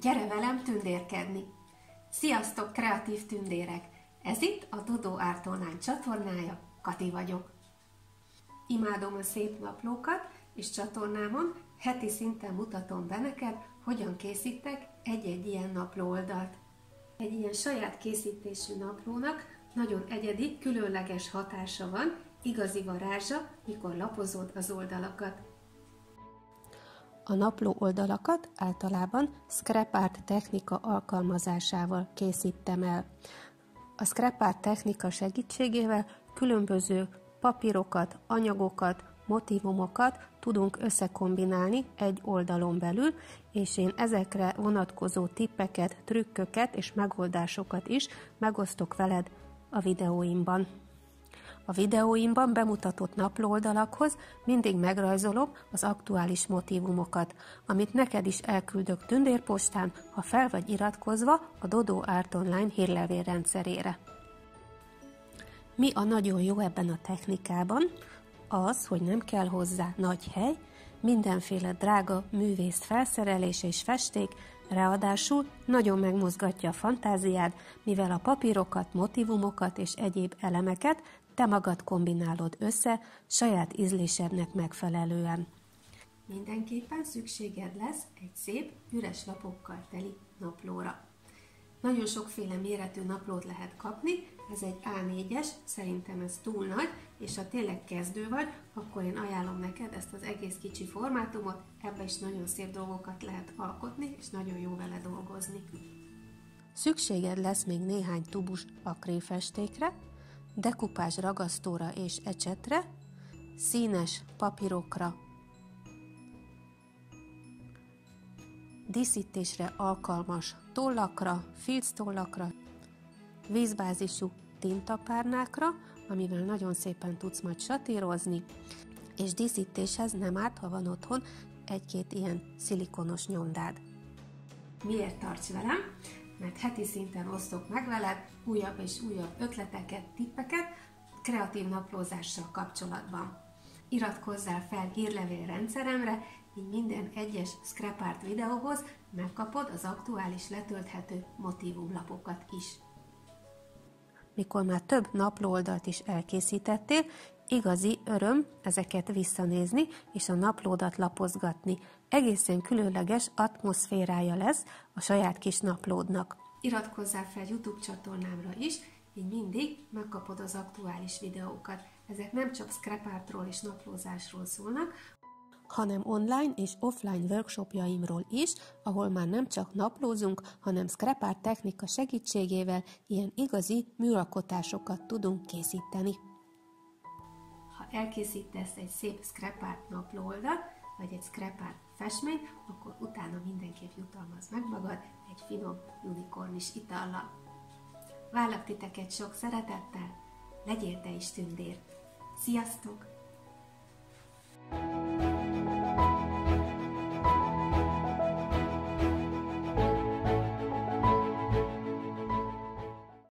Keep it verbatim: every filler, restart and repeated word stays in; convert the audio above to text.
Gyere velem tündérkedni! Sziasztok, kreatív tündérek! Ez itt a Dodó Art Online csatornája, Kati vagyok. Imádom a szép naplókat, és csatornámon heti szinten mutatom be neked, hogyan készítek egy-egy ilyen naplóoldalt. Egy ilyen saját készítésű naplónak nagyon egyedi, különleges hatása van, igazi varázsa, mikor lapozod az oldalakat. A napló oldalakat általában scrap art technika alkalmazásával készítem el. A scrap art technika segítségével különböző papírokat, anyagokat, motívumokat tudunk összekombinálni egy oldalon belül, és én ezekre vonatkozó tippeket, trükköket és megoldásokat is megosztok veled a videóimban. A videóimban bemutatott naplóoldalakhoz mindig megrajzolom az aktuális motívumokat, amit neked is elküldök tündérpostán, ha fel vagy iratkozva a Dodó Art Online hírlevél rendszerére. Mi a nagyon jó ebben a technikában? Az, hogy nem kell hozzá nagy hely, mindenféle drága művész felszerelés és festék, ráadásul nagyon megmozgatja a fantáziád, mivel a papírokat, motívumokat és egyéb elemeket te magad kombinálod össze saját ízlésednek megfelelően. Mindenképpen szükséged lesz egy szép, üres lapokkal teli naplóra. Nagyon sokféle méretű naplót lehet kapni, ez egy á négyes, szerintem ez túl nagy, és ha tényleg kezdő vagy, akkor én ajánlom neked ezt az egész kicsi formátumot, ebbe is nagyon szép dolgokat lehet alkotni, és nagyon jó vele dolgozni. Szükséged lesz még néhány tubus akrilfestékre, dekupás ragasztóra és ecsetre, színes papírokra, díszítésre alkalmas tollakra, filctollakra, vízbázisú tintapárnákra, amivel nagyon szépen tudsz majd satírozni, és díszítéshez nem árt, ha van otthon egy-két ilyen szilikonos nyomdád. Miért tarts velem? Mert heti szinten osztok meg veled újabb és újabb ötleteket, tippeket kreatív naplózással kapcsolatban. Iratkozzál fel hírlevél rendszeremre, így minden egyes scrap art videóhoz megkapod az aktuális letölthető motívumlapokat is. Mikor már több naplóoldalt is elkészítettél, igazi öröm ezeket visszanézni és a naplódat lapozgatni. Egészen különleges atmoszférája lesz a saját kis naplódnak. Iratkozzál fel YouTube csatornámra is, így mindig megkapod az aktuális videókat. Ezek nem csak scrap artról és naplózásról szólnak, hanem online és offline workshopjaimról is, ahol már nem csak naplózunk, hanem scrap art technika segítségével ilyen igazi műalkotásokat tudunk készíteni. Ha elkészítesz egy szép scrap art naplóoldalt, vagy egy scrap art festményt, akkor utána mindenképp jutalmazz meg magad egy finom unikornis itallal. Várlak titeket sok szeretettel, legyél te is tündér! Sziasztok!